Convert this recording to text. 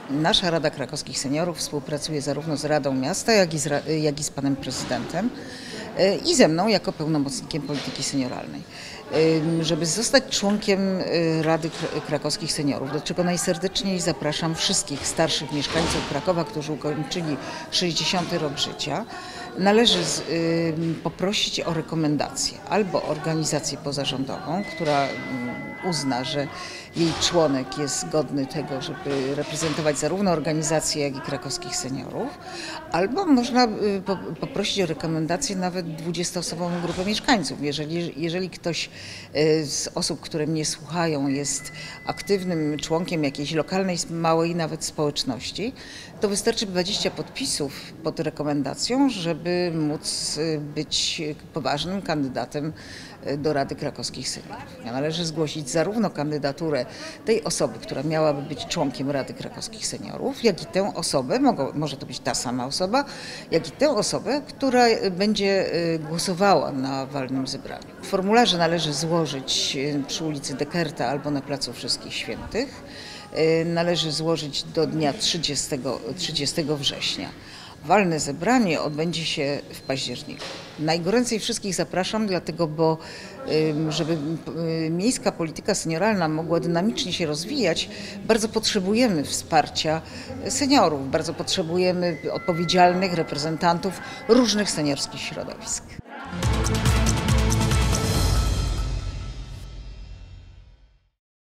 Nasza Rada Krakowskich Seniorów współpracuje zarówno z Radą Miasta, jak i z panem prezydentem i ze mną jako pełnomocnikiem polityki senioralnej. Żeby zostać członkiem Rady Krakowskich Seniorów, do czego najserdeczniej zapraszam wszystkich starszych mieszkańców Krakowa, którzy ukończyli 60. rok życia, należy poprosić o rekomendację albo organizację pozarządową, która uzna, że jej członek jest godny tego, żeby reprezentować zarówno organizację, jak i krakowskich seniorów, albo można poprosić o rekomendację nawet 20-osobową grupę mieszkańców. Jeżeli ktoś z osób, które mnie słuchają, jest aktywnym członkiem jakiejś lokalnej, małej nawet społeczności, to wystarczy 20 podpisów pod rekomendacją, żeby móc być poważnym kandydatem do Rady Krakowskich Seniorów. Należy zgłosić zarówno kandydaturę tej osoby, która miałaby być członkiem Rady Krakowskich Seniorów, jak i tę osobę, może to być ta sama osoba, jak i tę osobę, która będzie głosowała na walnym zebraniu. Formularze należy złożyć przy ulicy Dekerta albo na Placu Wszystkich Świętych. Należy złożyć do dnia 30 września. Walne zebranie odbędzie się w październiku. Najgoręcej wszystkich zapraszam, dlatego bo żeby miejska polityka senioralna mogła dynamicznie się rozwijać, bardzo potrzebujemy wsparcia seniorów, bardzo potrzebujemy odpowiedzialnych reprezentantów różnych seniorskich środowisk.